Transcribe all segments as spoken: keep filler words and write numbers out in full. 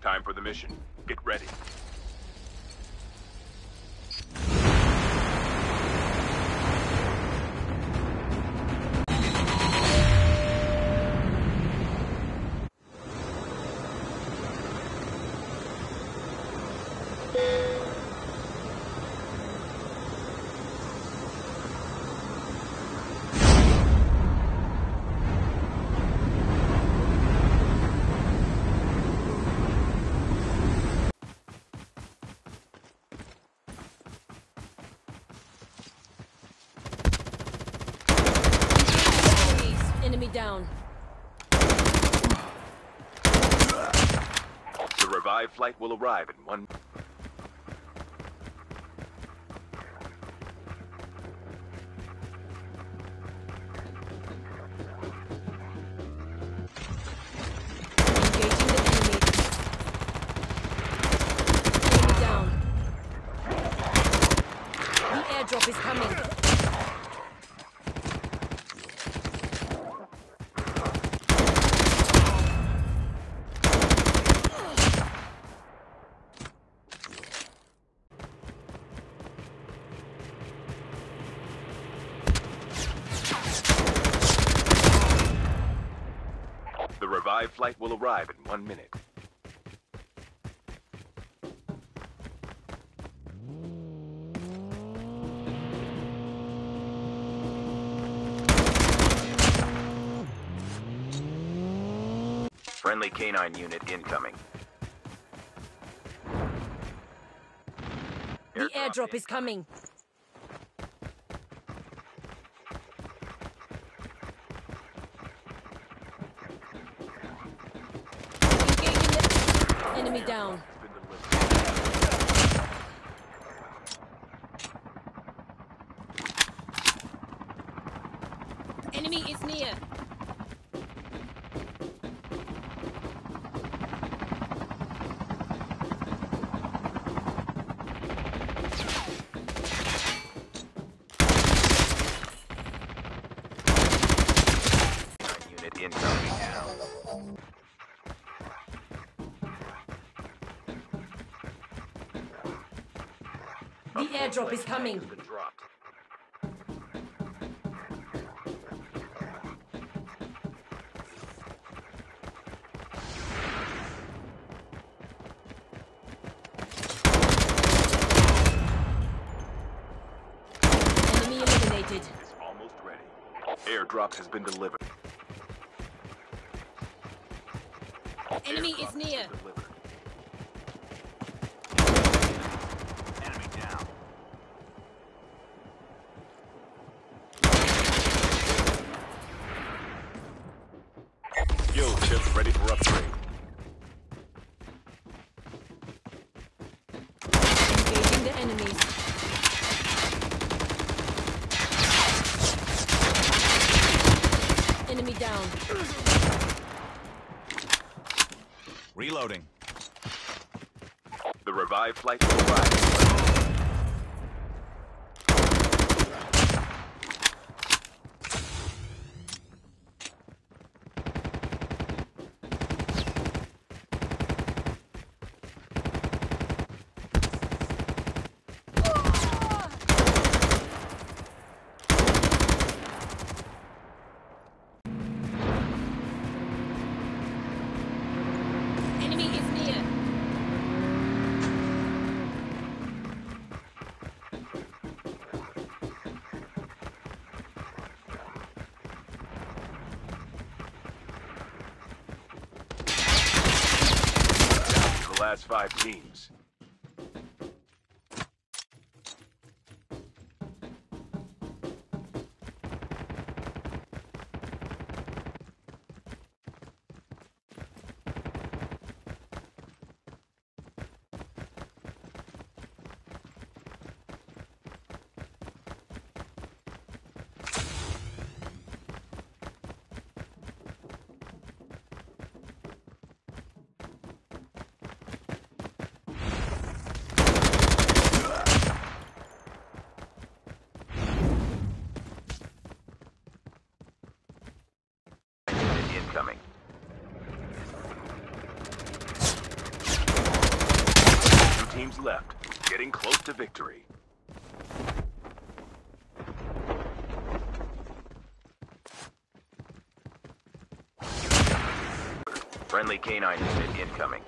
Time for the mission. Get ready. Enemy down. The revived flight will arrive in one... Engaging the enemy. Enemy down. The airdrop is coming. The revived flight will arrive in one minute. Friendly canine unit incoming. The airdrop is coming. Enemy down. Enemy is near. Unit incoming now. The airdrop is coming. Has been dropped. Enemy eliminated. It's almost ready. Airdrop has been delivered. Enemy is Airdrop near. has been delivered. Enemy down. Skill chip ready for upgrade. Engaging the enemies. Enemy down. Reloading. The revived flight will arrive. Enemy is near. The last five teams. teams left. Getting close to victory. Friendly canine unit incoming.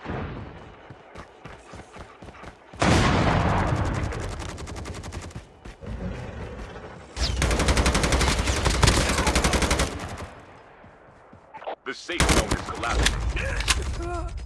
The safe zone is collapsing.